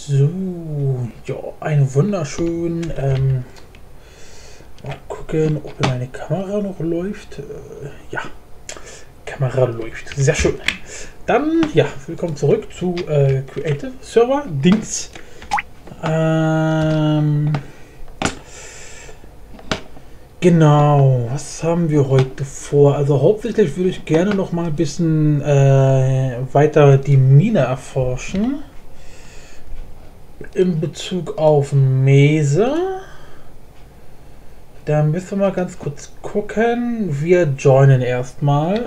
So, ja, einen wunderschönen, mal gucken, ob meine Kamera noch läuft. Ja, Kamera läuft. Sehr schön. Dann, ja, willkommen zurück zu Creative Server Dings. Genau, was haben wir heute vor? Also hauptsächlich würde ich gerne noch mal ein bisschen weiter die Mine erforschen. In Bezug auf Mese. Da müssen wir mal ganz kurz gucken. Wir joinen erstmal.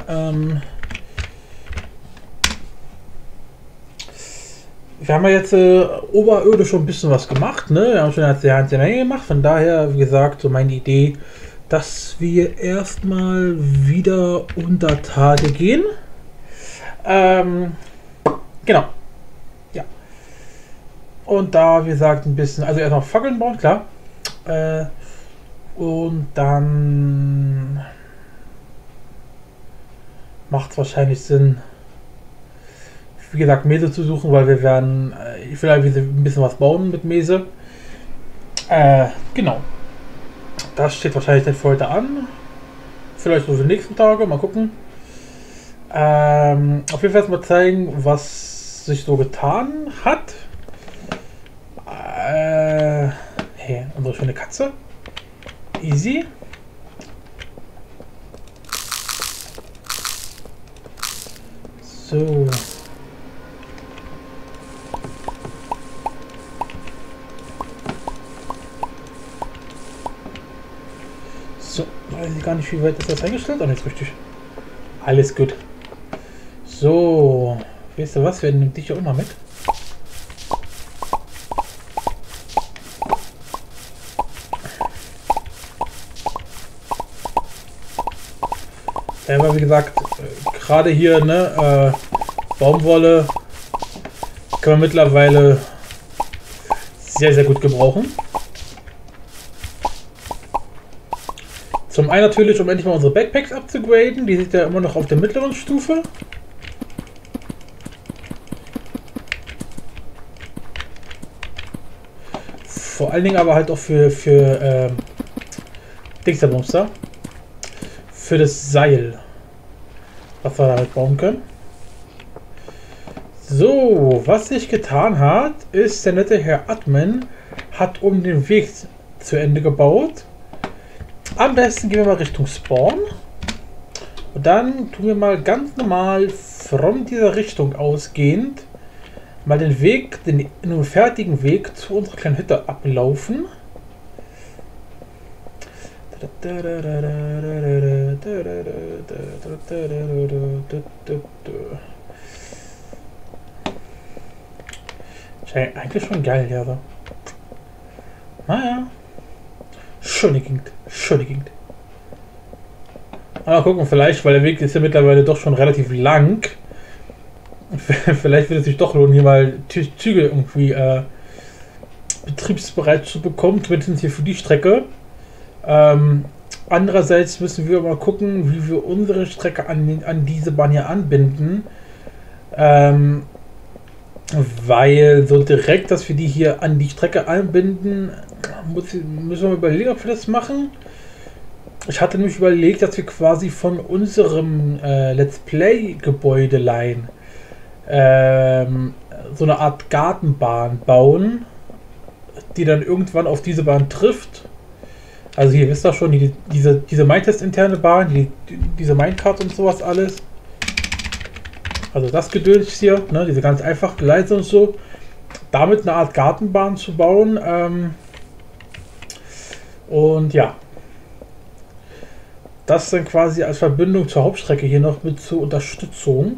Wir haben ja jetzt oberirdisch schon ein bisschen was gemacht, ne? Wir haben schon eine ganze Menge gemacht. Von daher, wie gesagt, so meine Idee, dass wir erstmal wieder unter Tage gehen. Genau. Ja. Und da, wie gesagt, ein bisschen, also erstmal Fackeln bauen, klar. Und dann macht es wahrscheinlich Sinn, wie gesagt, Mese zu suchen, weil wir werden, ich will halt ein bisschen was bauen mit Mese. Genau. Das steht wahrscheinlich nicht für heute an. Vielleicht so für die nächsten Tage, mal gucken. Auf jeden Fall mal zeigen, was sich so getan hat. Hey, unsere schöne Katze. Easy. So. So, weiß ich gar nicht, wie weit ist das eingestellt? Oh, nicht richtig. Alles gut. So, weißt du was? Wir nehmen dich ja auch mal mit. Ja, aber wie gesagt, gerade hier, ne, Baumwolle kann man mittlerweile sehr, sehr gut gebrauchen. Zum einen natürlich, um endlich mal unsere Backpacks abzugraden. Die sind ja immer noch auf der mittleren Stufe. Vor allen Dingen aber halt auch für Dingsabumster. Für das Seil, was wir damit bauen können. So, was sich getan hat, ist, der nette Herr Admin hat um den Weg zu Ende gebaut. Am besten gehen wir mal Richtung Spawn. Und dann tun wir mal ganz normal von dieser Richtung ausgehend mal den Weg, den nun fertigen Weg zu unserer kleinen Hütte ablaufen. Eigentlich schon geil, ja. So. Naja. Schöne Gegend. Schöne Gegend. Mal gucken, vielleicht, weil der Weg ist ja mittlerweile doch schon relativ lang. Vielleicht wird es sich doch lohnen, hier mal Züge irgendwie betriebsbereit zu bekommen, zumindest hier für die Strecke. Andererseits müssen wir mal gucken, wie wir unsere Strecke an diese Bahn hier anbinden. Weil so direkt, dass wir die hier an die Strecke anbinden, müssen wir mal überlegen, ob wir das machen. Ich hatte nämlich überlegt, dass wir quasi von unserem Let's Play-Gebäudelein so eine Art Gartenbahn bauen, die dann irgendwann auf diese Bahn trifft. Also hier wisst ihr schon, diese Minetest-interne Bahn, diese Minecart und sowas alles. Also das Gedöns hier, ne, diese ganz einfache Gleise und so. Damit eine Art Gartenbahn zu bauen. Und ja. Das dann quasi als Verbindung zur Hauptstrecke hier noch mit zur Unterstützung.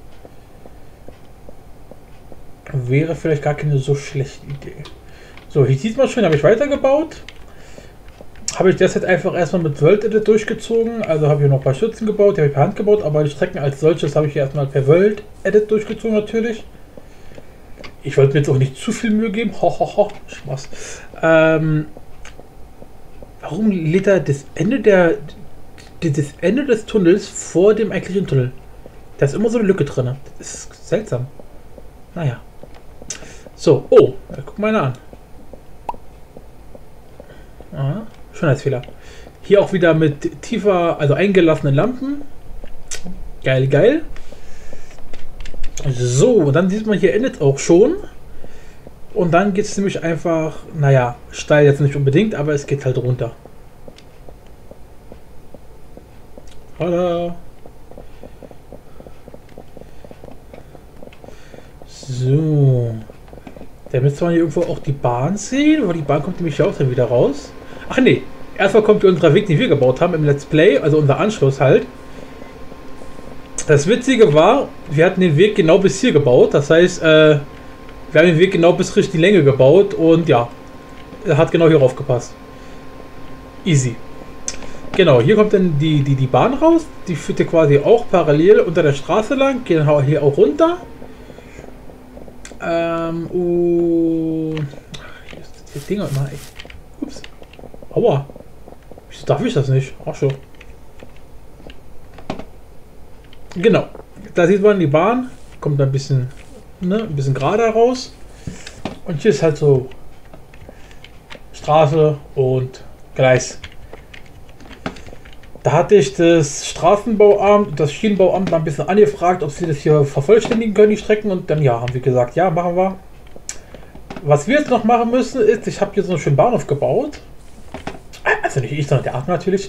Wäre vielleicht gar keine so schlechte Idee. So, hier sieht man schon, habe ich weitergebaut. Habe ich das jetzt einfach erstmal mit World Edit durchgezogen. Also habe ich noch ein paar Stützen gebaut, die habe ich per Hand gebaut, aber die Strecken als solches habe ich erstmal per World Edit durchgezogen natürlich. Ich wollte mir jetzt auch nicht zu viel Mühe geben. Ho. Spaß. Warum lädt er das Ende des Tunnels vor dem eigentlichen Tunnel? Da ist immer so eine Lücke drin. Das ist seltsam. Naja. So, oh, guck mal an. Aha, Schönheitsfehler. Hier auch wieder mit tiefer, also eingelassenen Lampen. Geil, geil. So, und dann sieht man, hier endet auch schon. Und dann geht es nämlich einfach, naja, steil jetzt nicht unbedingt, aber es geht halt runter. Hallo. So. Da müsste man hier irgendwo auch die Bahn sehen, weil die Bahn kommt nämlich auch dann wieder raus. Ach nee, erstmal kommt hier unser Weg, den wir gebaut haben im Let's Play, also unser Anschluss halt. Das Witzige war, wir hatten den Weg genau bis hier gebaut, das heißt, wir haben den Weg genau bis richtig Länge gebaut und ja, er hat genau hier raufgepasst. Easy. Genau, hier kommt dann die Bahn raus, die führt hier quasi auch parallel unter der Straße lang, geht dann hier auch runter. Und hier ist das Ding immer echt. Ups. Aua. Wieso darf ich das nicht? Ach so. Genau. Da sieht man die Bahn. Kommt ein bisschen, ne, ein bisschen gerade raus. Und hier ist halt so Straße und Gleis. Da hatte ich das Straßenbauamt und das Schienenbauamt mal ein bisschen angefragt, ob sie das hier vervollständigen können, die Strecken. Und dann ja, haben wir gesagt, ja, machen wir. Was wir jetzt noch machen müssen, ist, ich habe hier so einen schönen Bahnhof gebaut. Also nicht ich, sondern der Arzt natürlich.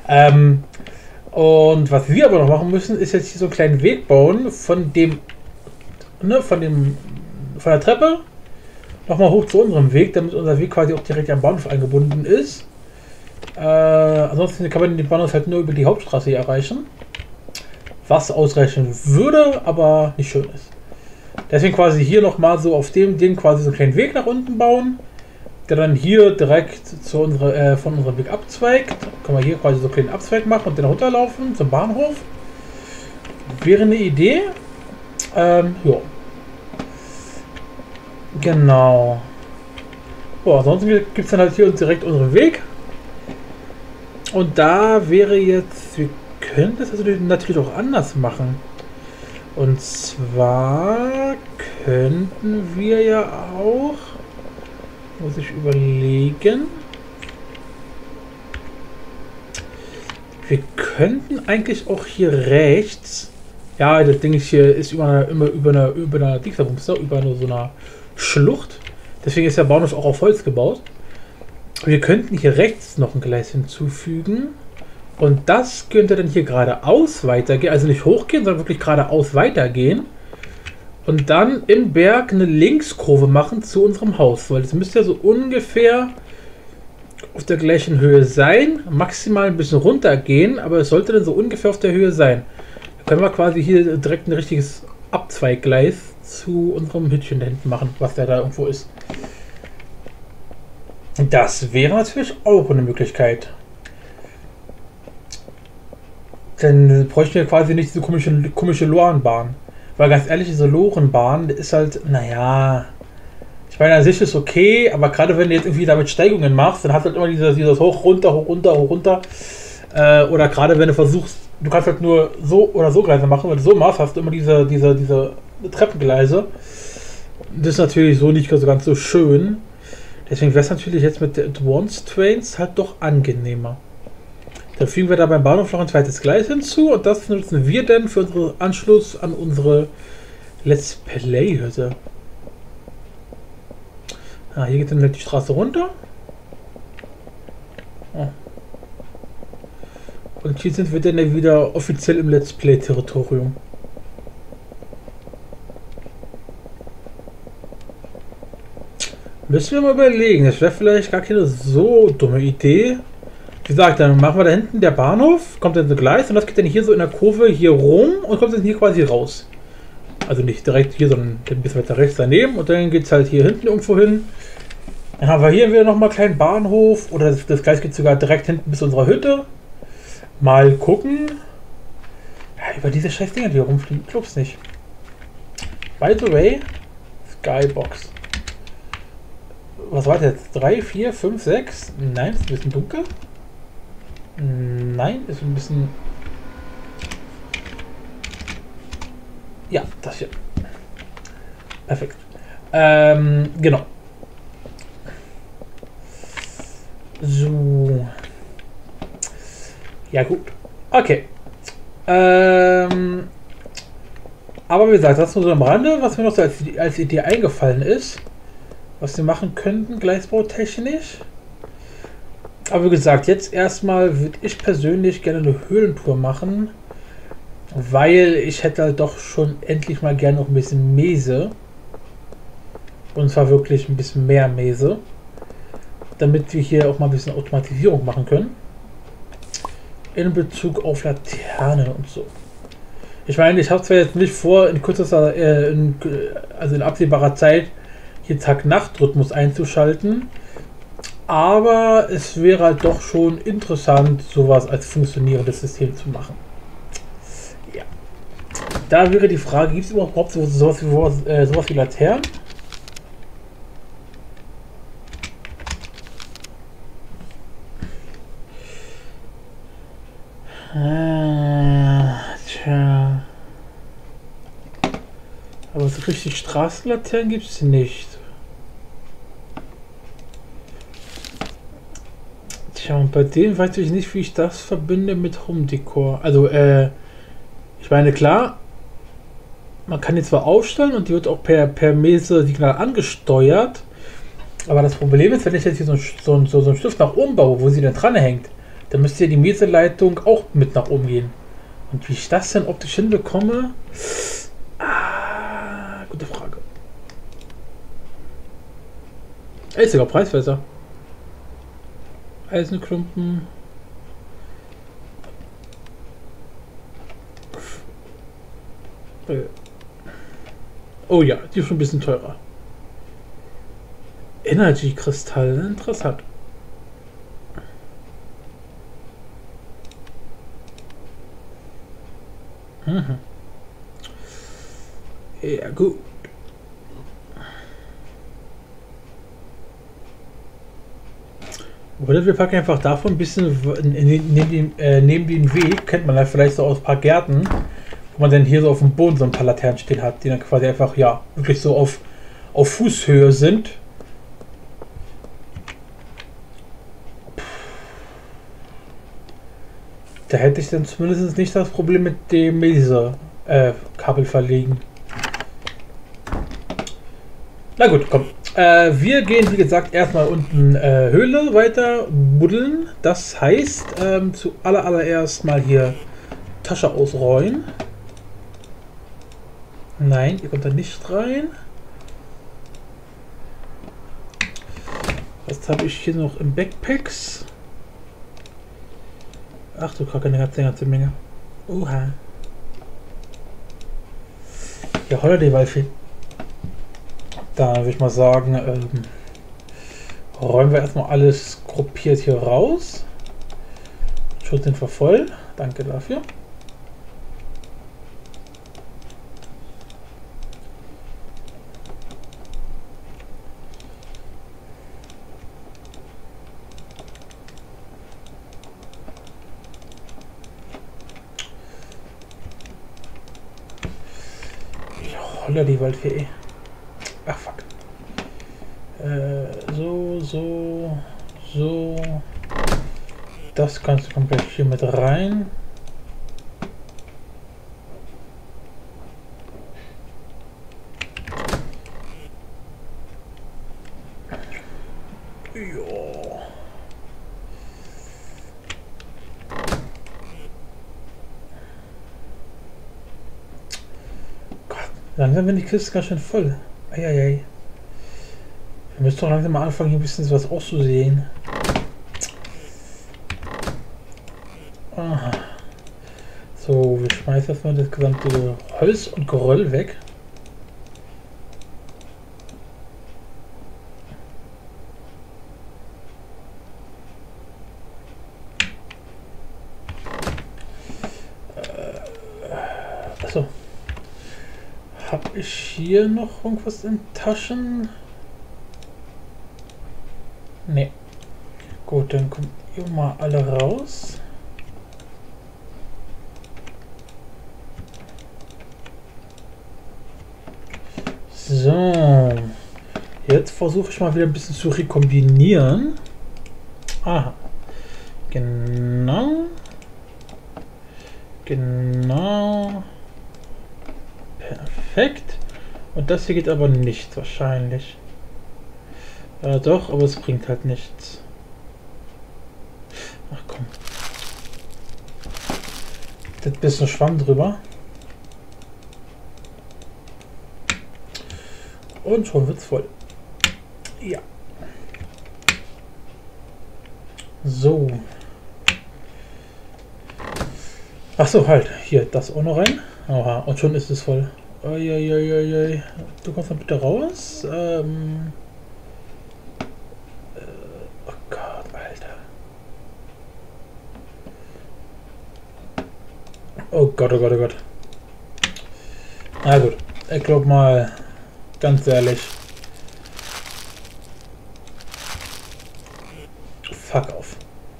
Und was wir aber noch machen müssen, ist jetzt hier so einen kleinen Weg bauen von dem, ne, von der Treppe nochmal hoch zu unserem Weg, damit unser Weg quasi auch direkt am Bahnhof eingebunden ist. Ansonsten kann man den Bahnhof halt nur über die Hauptstraße hier erreichen. Was ausreichen würde, aber nicht schön ist. Deswegen quasi hier nochmal so auf dem Ding quasi so einen kleinen Weg nach unten bauen, der dann hier direkt zu von unserem Weg abzweigt. Können wir hier quasi so einen kleinen Abzweig machen und dann runterlaufen zum Bahnhof. Wäre eine Idee. Ja. Genau. Boah, ansonsten gibt es dann halt hier direkt unseren Weg. Und da wäre jetzt, wir können das also natürlich auch anders machen. Und zwar könnten wir ja auch, muss ich überlegen, wir könnten eigentlich auch hier rechts, ja, das Ding hier ist über einer Dingsabumster, über so einer Schlucht. Deswegen ist der Bahnhof auch auf Holz gebaut. Wir könnten hier rechts noch ein Gleis hinzufügen und das könnte dann hier geradeaus weitergehen, also nicht hochgehen, sondern wirklich geradeaus weitergehen und dann im Berg eine Linkskurve machen zu unserem Haus, weil das müsste ja so ungefähr auf der gleichen Höhe sein, maximal ein bisschen runtergehen, aber es sollte dann so ungefähr auf der Höhe sein. Da können wir quasi hier direkt ein richtiges Abzweiggleis zu unserem Hütchen da hinten machen, was da irgendwo ist. Das wäre natürlich auch eine Möglichkeit. Dann bräuchten wir quasi nicht diese komische Lorenbahn. Weil ganz ehrlich, diese Lorenbahn ist halt, naja. Ich meine, an sich ist okay, aber gerade wenn du jetzt irgendwie damit Steigungen machst, dann hast du halt immer dieses hoch, runter, hoch, runter, hoch, runter. Oder gerade wenn du versuchst, du kannst halt nur so oder so Gleise machen. Wenn du so machst, hast du immer diese Treppengleise. Das ist natürlich so nicht ganz so schön. Deswegen wäre es natürlich jetzt mit der Advanced Trains halt doch angenehmer. Dann fügen wir da beim Bahnhof noch ein zweites Gleis hinzu und das nutzen wir dann für unseren Anschluss an unsere Let's Play-Hütte. Ah, hier geht dann halt die Straße runter. Oh. Und hier sind wir dann wieder offiziell im Let's Play-Territorium. Müssen wir mal überlegen, das wäre vielleicht gar keine so dumme Idee. Wie gesagt, dann machen wir da hinten der Bahnhof, kommt dann so Gleis und das geht dann hier so in der Kurve hier rum und kommt dann hier quasi raus. Also nicht direkt hier, sondern ein bisschen weiter rechts daneben und dann geht es halt hier hinten irgendwo hin. Dann haben wir hier wieder nochmal einen kleinen Bahnhof oder das Gleis geht sogar direkt hinten bis zu unserer Hütte. Mal gucken. Ja, über diese scheiß Dinger, die hier rumfliegen, ich glaub's nicht. By the way, Skybox. Was war das jetzt? 3, 4, 5, 6? Nein, ist ein bisschen dunkel. Nein, ist ein bisschen... Ja, das hier. Perfekt. Genau. So. Ja, gut. Okay. Aber wie gesagt, das nur so am Rande, was mir noch so als Idee eingefallen ist, was wir machen könnten, gleisbautechnisch. Aber wie gesagt, jetzt erstmal würde ich persönlich gerne eine Höhlentour machen, weil ich hätte halt doch schon endlich mal gerne noch ein bisschen Mese. Und zwar wirklich ein bisschen mehr Mese, damit wir hier auch mal ein bisschen Automatisierung machen können. In Bezug auf Laternen und so. Ich meine, ich habe zwar jetzt nicht vor, in kürzester, also in absehbarer Zeit hier Tag-Nacht-Rhythmus einzuschalten, aber es wäre halt doch schon interessant, sowas als funktionierendes System zu machen. Ja. Da wäre die Frage, gibt es überhaupt sowas wie Laternen? Tja. Aber so richtig Straßenlaternen gibt es nicht. Tja, und bei denen weiß ich nicht, wie ich das verbinde mit Home Decor. Also, ich meine, klar, man kann die zwar aufstellen und die wird auch per Mese-Signal angesteuert. Aber das Problem ist, wenn ich jetzt hier so einen Stift nach oben baue, wo sie dann dran hängt, dann müsste ja die Mese-Leitung auch mit nach oben gehen. Und wie ich das dann optisch hinbekomme, gute Frage. Ist sogar preiswerter. Eisenklumpen. Oh ja, die ist schon ein bisschen teurer. Energy-Kristall, interessant. Mhm. Ja, gut. Oder wir packen einfach davon ein bisschen neben den Weg, kennt man ja vielleicht so aus ein paar Gärten, wo man dann hier so auf dem Boden so ein paar Laternen stehen hat, die dann quasi einfach, ja, wirklich so auf Fußhöhe sind. Da hätte ich dann zumindest nicht das Problem mit dem Mese-Kabel verlegen. Na gut, komm. Wir gehen, wie gesagt, erstmal unten Höhle weiter buddeln. Das heißt, zuallererst mal hier Tasche ausräumen. Nein, ihr kommt da nicht rein. Was habe ich hier noch im Backpacks? Ach du Kacke, eine ganze Menge. Oha. Ja, Holiday Waldfee. Da würde ich mal sagen, räumen wir erstmal alles gruppiert hier raus. Schutz sind wir voll. Danke dafür. Holla die Waldfee. Ach fuck. So. Das kannst du komplett hier mit rein. Jo. Gott, langsam bin die Kiste ganz schön voll. Eieiei. Wir müssen doch langsam mal anfangen, hier ein bisschen was auszusehen. Aha. So, wir schmeißen erstmal das gesamte Holz und Geröll weg. Achso. Habe ich hier noch irgendwas in Taschen? Ne. Gut, dann kommt ihr mal alle raus. So. versuche ich mal wieder ein bisschen zu rekombinieren. Aha. Genau. Genau. Perfekt. Und das hier geht aber nicht wahrscheinlich. Doch, aber es bringt halt nichts. Ach komm. Das bisschen Schwamm drüber. Und schon wird's voll. Ja. So. Ach so, halt. Hier, das auch noch rein. Aha, und schon ist es voll. Uiuiuiui. Du kommst dann bitte raus. Oh Gott, Alter. Oh Gott, oh Gott, oh Gott. Na gut, ich glaube mal, ganz ehrlich. Fuck auf.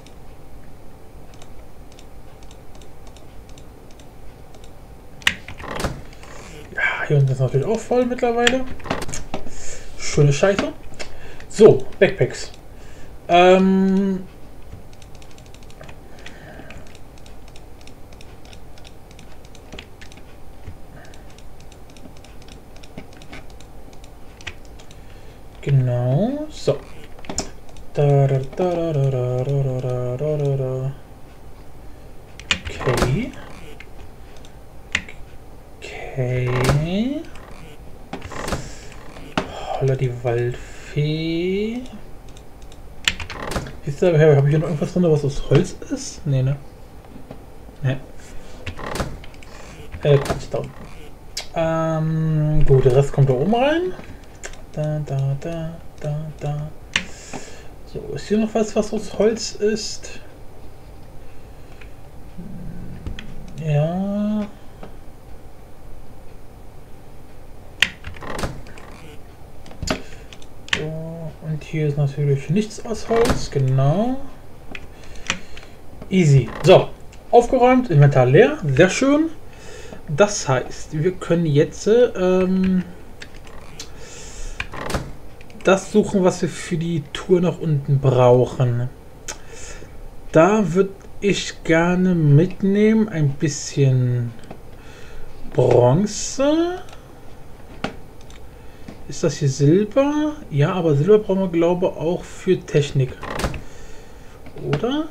Ja, hier unten ist natürlich auch voll mittlerweile. Schöne Scheiße. So, Backpacks. Genau, so. Okay. Okay. Holla die Waldfee. Siehst du, habe ich hier noch irgendwas drin, was aus Holz ist? Nee, ne? Ne. Quatsch, da unten. Gut, der Rest kommt da oben rein. Da. So, ist hier noch was aus Holz ist? Ja. So, und hier ist natürlich nichts aus Holz, genau. Easy. So, aufgeräumt, Inventar leer, sehr schön. Das heißt, wir können jetzt das suchen, was wir für die Tour nach unten brauchen. Da würde ich gerne mitnehmen ein bisschen Bronze. Ist das hier Silber? Ja, aber Silber brauchen wir, glaube ich, auch für Technik. Oder?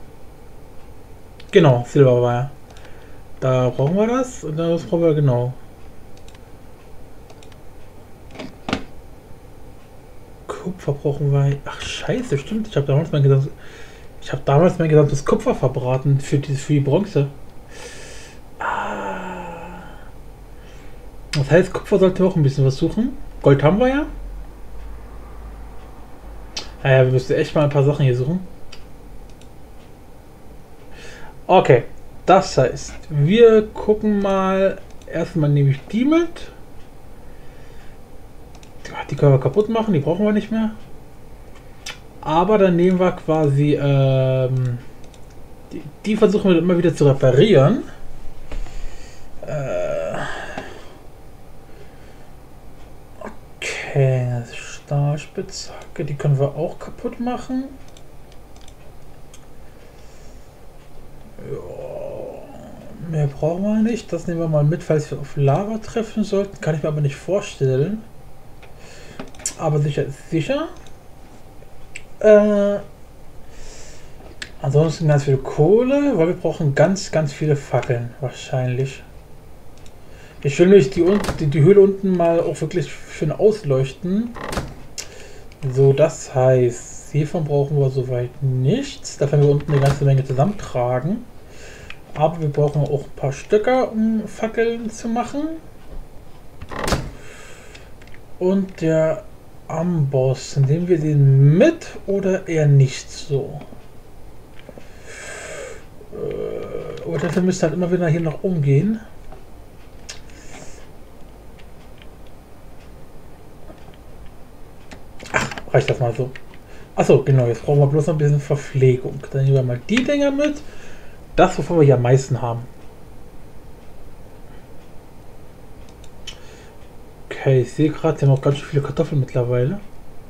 Genau, Silber war ja. Da brauchen wir das und das brauchen wir genau. Kupfer brauchen wir. Ach scheiße, stimmt. Ich habe damals mein gesamtes Kupfer verbraten für die Bronze. Das heißt, Kupfer sollten wir auch ein bisschen was suchen. Gold haben wir ja. Naja, wir müssen echt mal ein paar Sachen hier suchen. Okay, das heißt, wir gucken mal. Erstmal nehme ich die mit. Die können wir kaputt machen, die brauchen wir nicht mehr. Aber dann nehmen wir quasi die versuchen wir immer wieder zu reparieren. Okay, Stahlspitzhacke, die können wir auch kaputt machen. Ja, mehr brauchen wir nicht. Das nehmen wir mal mit, falls wir auf Lava treffen sollten. Kann ich mir aber nicht vorstellen. Aber sicher ist sicher. Ansonsten ganz viel Kohle, weil wir brauchen ganz viele Fackeln wahrscheinlich. Ich will nämlich die Höhle unten mal auch wirklich schön ausleuchten. So, das heißt, hiervon brauchen wir soweit nichts. Da können wir unten eine ganze Menge zusammentragen. Aber wir brauchen auch ein paar Stöcker, um Fackeln zu machen. Und der Amboss, nehmen wir den mit oder eher nicht so? Aber dafür müsste halt immer wieder hier nach oben gehen. Ach, reicht das mal so. Achso, genau, jetzt brauchen wir bloß noch ein bisschen Verpflegung. Dann nehmen wir mal die Dinger mit. Das, wovon wir hier am meisten haben. Okay, ich sehe gerade, wir haben auch ganz schön viele Kartoffeln mittlerweile.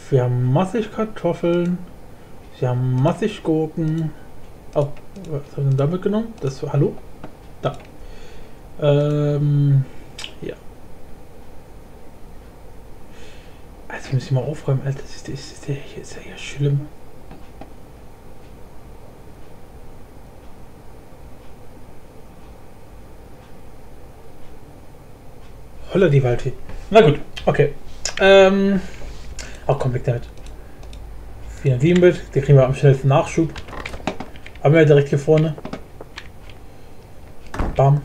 Wir haben massig Kartoffeln. Wir haben massig Gurken. Oh, was haben wir denn da mitgenommen? Das war, hallo? Da. Ja. Also muss ich mal aufräumen, Alter. Das ist ja hier schlimm. Holla die Waldfee. Na gut, okay. Komm, weg damit. 407 Bit, die kriegen wir am schnellsten Nachschub. Haben wir ja direkt hier vorne. Bam.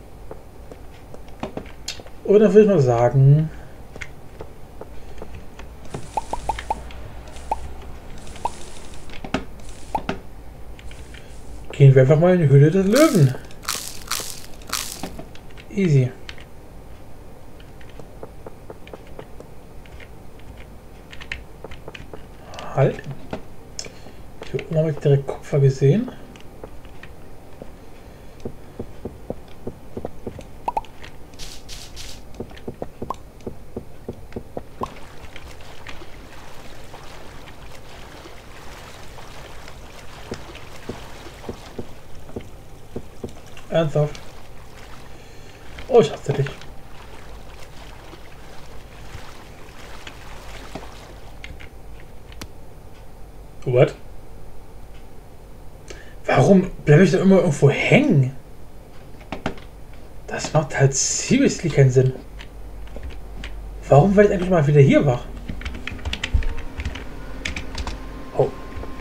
Und dann würde ich mal sagen, gehen wir einfach mal in die Höhle des Löwen. Easy. Halt. Hier oben habe ich direkt Kupfer gesehen. Ernsthaft? Oh, ich hasse dich. What? Warum bleibe ich da immer irgendwo hängen? Das macht halt seriously keinen Sinn. Warum werde ich eigentlich mal wieder hier wach? Oh.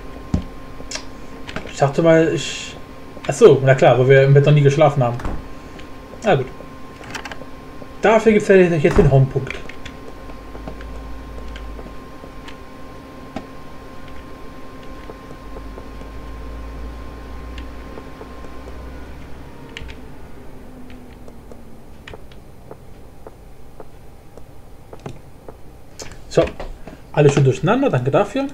Ich dachte mal, Achso, na klar, weil wir im Bett noch nie geschlafen haben. Na gut. Dafür gibt es ja jetzt den Homepunkt. So, alles schön durcheinander, danke dafür.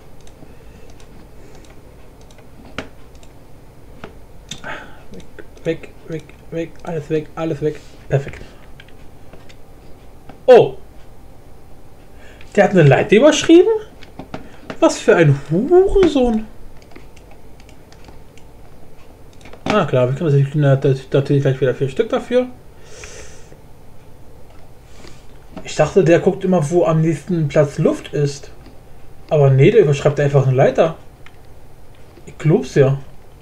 Weg, weg, weg, alles weg, alles weg. Perfekt. Oh! Der hat eine Leiter überschrieben? Was für ein Hurensohn! Ah klar, wir können natürlich gleich wieder 4 Stück dafür. Ich dachte, der guckt immer, wo am nächsten Platz Luft ist. Aber nee, der überschreibt einfach eine Leiter. Ich glaub's ja.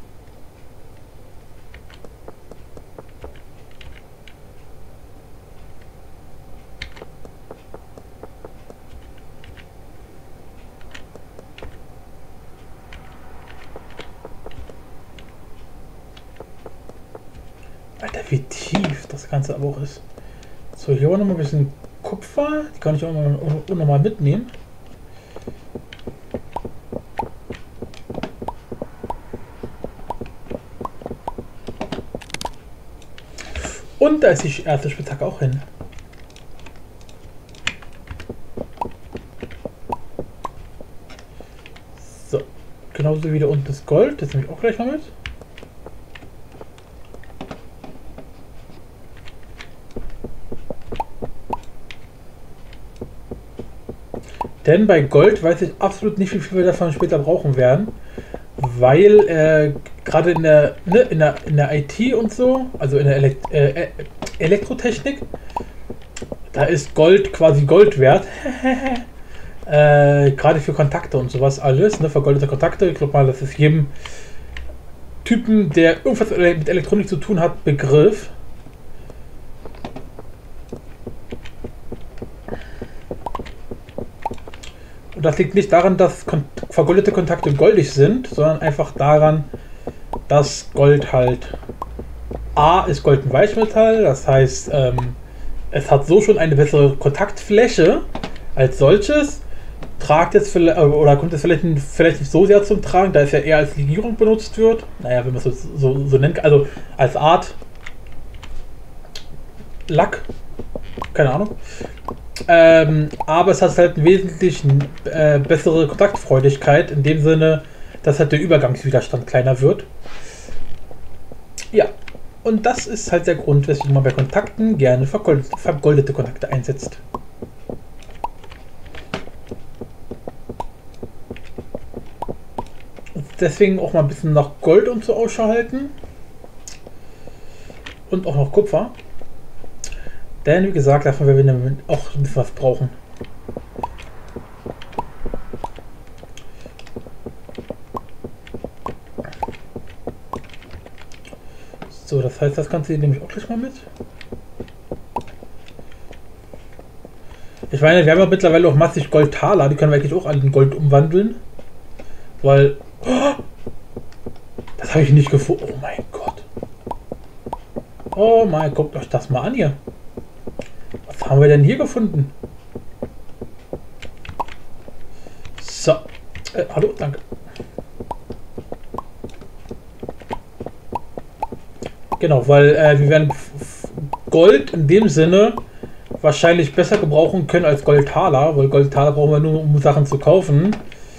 Alter, wie tief das Ganze aber auch ist. So, hier auch noch mal ein bisschen Kupfer. Die kann ich auch noch mal mitnehmen. Und da ist die erste Spitzhacke auch hin. So, genauso wie da unten das Gold. Das nehme ich auch gleich mal mit. Denn bei Gold weiß ich absolut nicht, wie viel wir davon später brauchen werden. Weil gerade in der IT und so, also in der Elektrotechnik, da ist Gold quasi Gold wert. Gerade für Kontakte und sowas alles, ne, vergoldete Kontakte. Ich glaube mal, das ist jedem Typen, der irgendwas mit Elektronik zu tun hat, Begriff. Und das liegt nicht daran, dass vergoldete Kontakte goldig sind, sondern einfach daran, dass Gold halt A ist Gold ein Weichmetall, das heißt, es hat so schon eine bessere Kontaktfläche als solches, tragt jetzt oder kommt es vielleicht nicht so sehr zum Tragen, da es ja eher als Legierung benutzt wird. Naja, wenn man es so nennt, also als Art Lack, keine Ahnung. Aber es hat halt eine wesentlich bessere Kontaktfreudigkeit, in dem Sinne, dass halt der Übergangswiderstand kleiner wird. Ja, und das ist halt der Grund, weswegen man bei Kontakten gerne vergoldete Kontakte einsetzt. deswegen auch mal ein bisschen nach Gold und so Ausschau halten. Und auch noch Kupfer. Denn wie gesagt, davon werden wir auch ein bisschen was brauchen. So, das heißt, das Ganze nehme ich auch gleich mal mit. Ich meine, wir haben ja mittlerweile auch massig Goldtaler, die können wir eigentlich auch alle in Gold umwandeln. Weil... Oh, das habe ich nicht gefunden. Oh mein Gott. Oh mein, guckt euch das mal an hier. Was haben wir denn hier gefunden? So. Hallo, danke. Genau, weil wir werden Gold in dem Sinne wahrscheinlich besser gebrauchen können als Goldtaler, weil Goldtaler brauchen wir nur, um Sachen zu kaufen.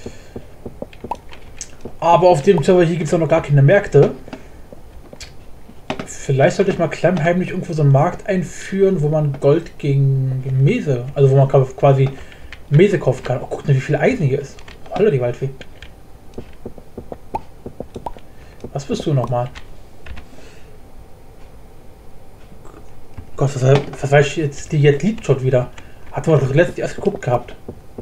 Aber auf dem Server hier gibt es noch gar keine Märkte. Vielleicht sollte ich mal klammheimlich irgendwo so einen Markt einführen, wo man Gold gegen Mese, also wo man quasi Mese kaufen kann. Oh, guck mal, wie viel Eisen hier ist. Hallo, die Waldfee. Was bist du nochmal? Gott, was weiß ich jetzt, die jetzt liebt schon wieder. Hat man doch letztens erst geguckt gehabt.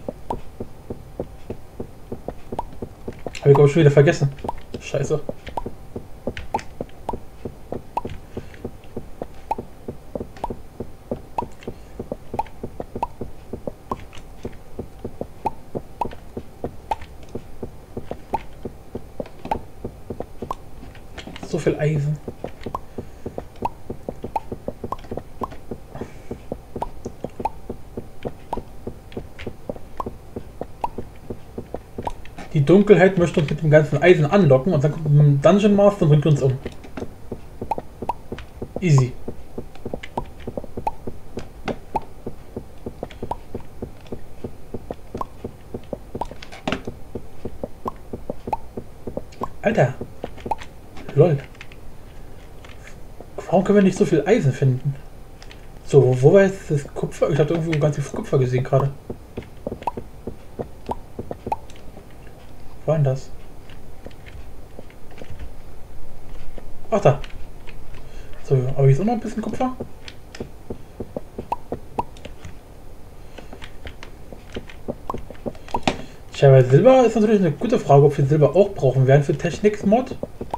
Habe ich glaube ich schon wieder vergessen. Scheiße. So viel Eisen. Die Dunkelheit möchte uns mit dem ganzen Eisen anlocken und dann kommt ein Dungeon Master und bringt uns um. Easy. Alter. Lol. Warum können wir nicht so viel Eisen finden? So, wo war jetzt das Kupfer? Ich habe irgendwo ganz viel Kupfer gesehen gerade. Wo war denn das? Ach da. So, aber hier ist auch noch ein bisschen Kupfer. Tja, bei Silber ist natürlich eine gute Frage, ob wir Silber auch brauchen werden für Technics-Mod.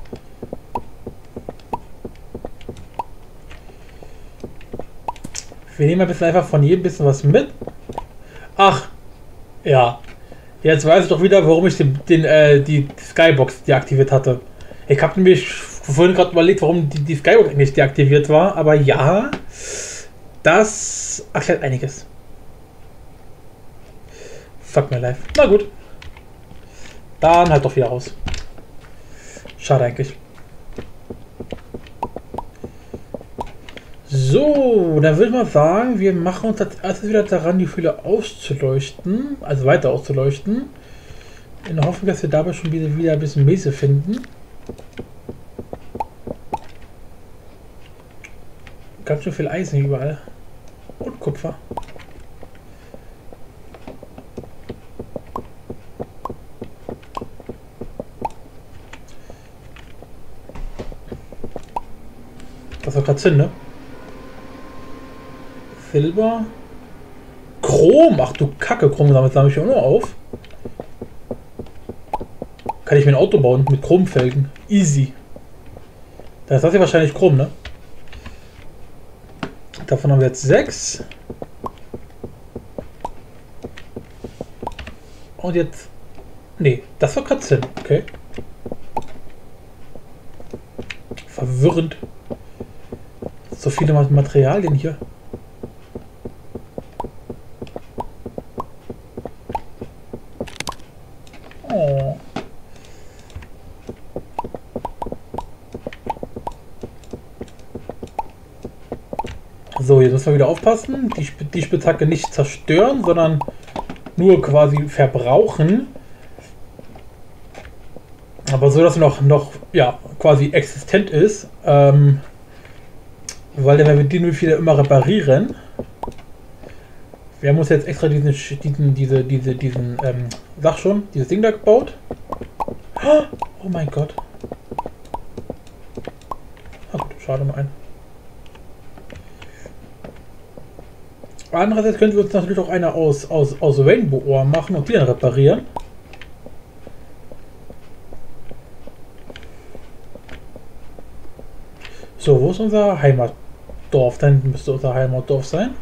Wir nehmen ein bisschen einfach von jedem bisschen was mit. Ach, ja. Jetzt weiß ich doch wieder, warum ich die Skybox deaktiviert hatte. Ich habe nämlich vorhin gerade überlegt, warum die Skybox nicht deaktiviert war. Aber ja, das erklärt einiges. Fuck my life. Na gut. Dann halt doch wieder raus. Schade eigentlich. So, dann würde ich mal sagen, wir machen uns als erstes wieder daran, die Fülle auszuleuchten, also weiter auszuleuchten. In der Hoffnung, dass wir dabei schon wieder ein bisschen Mese finden. Ganz schön viel Eisen überall. Und Kupfer. Das war gerade Sinn, ne? Silber. Chrom. Ach du Kacke, Chrom damit sammle ich auch nur auf. Kann ich mir ein Auto bauen mit Chromfelgen. Easy. Dann ist das hier wahrscheinlich Chrom, ne? Davon haben wir jetzt 6. Und jetzt... Nee, das war gerade Sinn. Okay. Verwirrend. So viele Materialien hier. Oh. So, jetzt müssen wir wieder aufpassen. Die Spitzhacke nicht zerstören, sondern nur quasi verbrauchen. Aber so, dass sie noch ja, quasi existent ist. Weil dann werden wir die wieder immer reparieren. Wir haben uns jetzt extra dieses Ding da gebaut. Oh mein Gott. Ah gut, schade um einen. Andererseits könnten wir uns natürlich auch eine aus Rainbow Ore machen und die dann reparieren. So, wo ist unser Heimatdorf? Da hinten müsste unser Heimatdorf sein.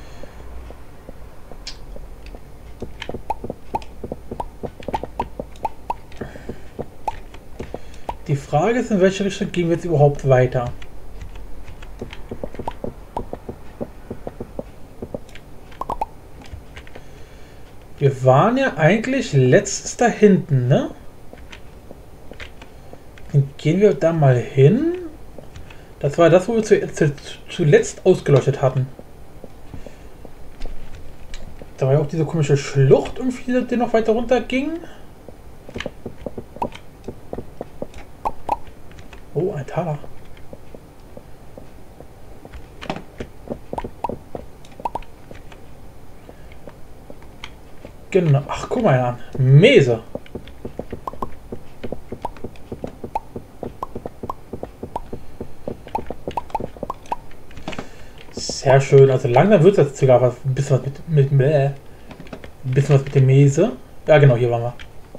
Die Frage ist, in welche Richtung gehen wir jetzt überhaupt weiter? Wir waren ja eigentlich letztes da hinten, ne? Dann gehen wir da mal hin. Das war das, wo wir zuletzt ausgeleuchtet hatten. Da war ja auch diese komische Schlucht irgendwie, die noch weiter runter ging. Oh, ein Taler. Genau. Ach, guck mal an. Mese. Sehr schön. Also langsam wird das sogar was. Ein bisschen was ein bisschen was mit dem Mese. Ja, genau, hier waren wir.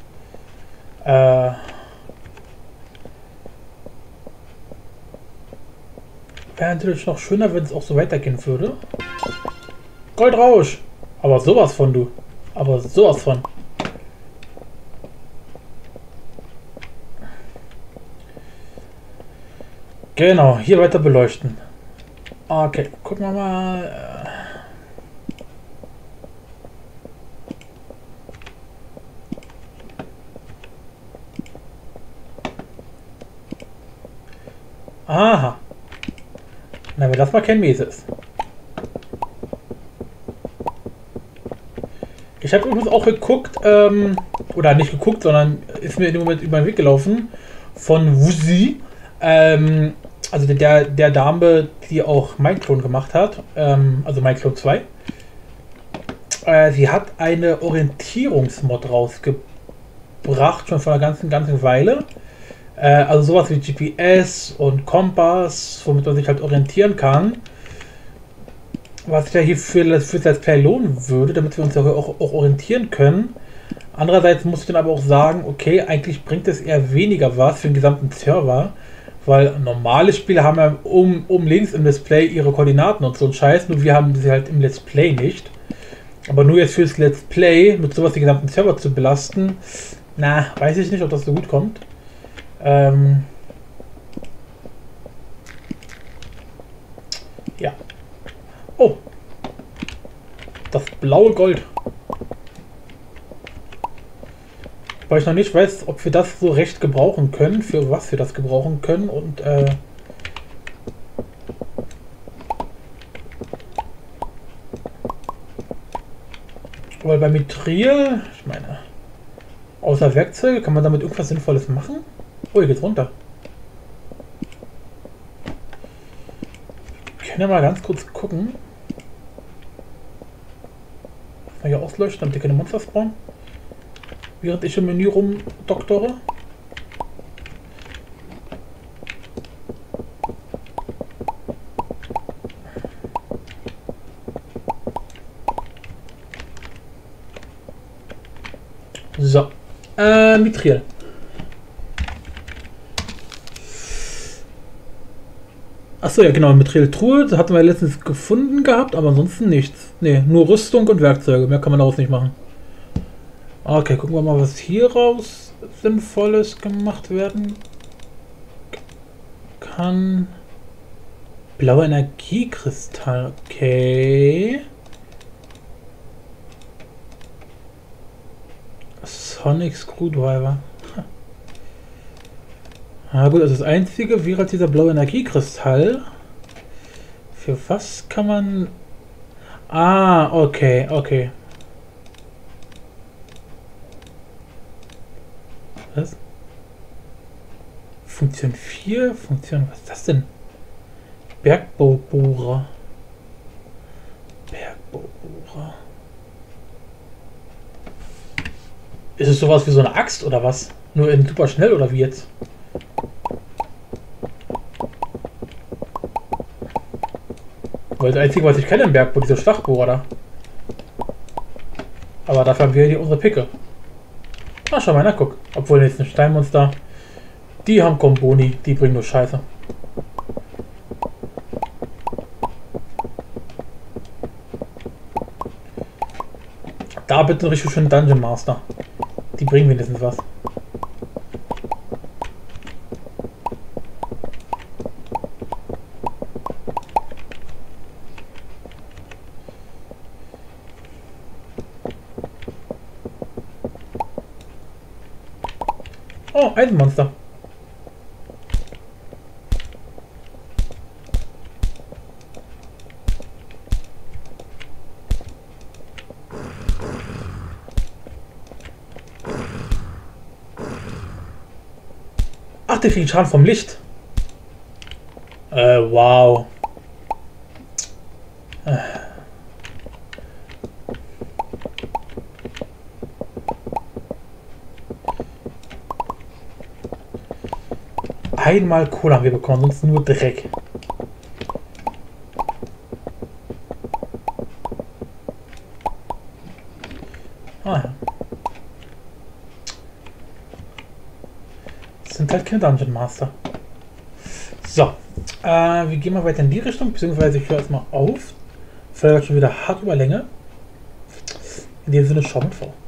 Wäre natürlich noch schöner, wenn es auch so weitergehen würde. Goldrausch! Aber sowas von, du. Aber sowas von. Genau, hier weiter beleuchten. Okay, gucken wir mal. Aha. Na, wenn das mal kein Mese ist. Ich habe übrigens auch geguckt, oder nicht geguckt, sondern ist mir in dem Moment über den Weg gelaufen, von Wuzi, also der Dame, die auch Mineclone gemacht hat, also Mineclone 2. Sie hat eine Orientierungsmod rausgebracht, schon vor einer ganzen Weile. Also sowas wie GPS und Kompass, womit man sich halt orientieren kann. Was sich ja hier für das Let's Play lohnen würde, damit wir uns ja auch orientieren können. Andererseits muss ich dann aber auch sagen, okay, eigentlich bringt es eher weniger was für den gesamten Server, weil normale Spiele haben ja links im Display ihre Koordinaten und so ein Scheiß, nur wir haben sie halt im Let's Play nicht. Aber nur jetzt fürs Let's Play mit sowas den gesamten Server zu belasten, na, weiß ich nicht, ob das so gut kommt. Ja. Oh. Das blaue Gold. Weil ich noch nicht weiß, ob wir das so recht gebrauchen können, für was wir das gebrauchen können und weil bei Mithril, ich meine, außer Werkzeuge, kann man damit irgendwas Sinnvolles machen? Oh, hier geht's runter. Wir können ja mal ganz kurz gucken. Mal hier ausleuchten, damit hier keine Monster spawnen. Während ich im Menü rumdoktore. So. Mithril. Achso, ja genau, Mithril-Truhe, das hatten wir letztens gefunden gehabt, aber ansonsten nichts. Ne, nur Rüstung und Werkzeuge, mehr kann man daraus nicht machen. Okay, gucken wir mal, was hieraus Sinnvolles gemacht werden kann. Blauer Energiekristall, okay. Sonic Screwdriver. Na gut, also das einzige wäre halt dieser blaue Energiekristall. Für was kann man... Ah, okay, okay. Was? Funktion 4? Funktion... Was ist das denn? Bergbaubohrer. Ist es sowas wie so eine Axt oder was? Nur in super schnell oder wie jetzt? Weil das Einzige, was ich kenne im Bergbau, diese Schlagbohrer da. Aber dafür haben wir hier unsere Picke. Ah, schau mal, na guck. Obwohl jetzt ein Steinmonster. Die haben Komboni, die bringen nur Scheiße. Da bitte richtig schön Dungeon Master. Die bringen wenigstens was. Oh, Eisenmonster. Ach, der kriegt Schaden vom Licht. Wow. Einmal Kohle haben wir bekommen, sonst nur Dreck. Ah ja. Das sind halt keine Dungeon Master. So. Wir gehen mal weiter in die Richtung, beziehungsweise ich höre erstmal auf. Vielleicht schon wieder hart über Länge. In dem Sinne, schau mit vor.